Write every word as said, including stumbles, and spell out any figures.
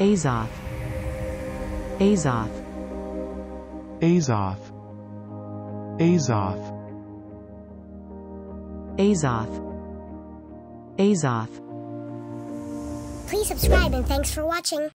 azoth, azoth, azoth, azoth, azoth, azoth. Please subscribe and thanks for watching.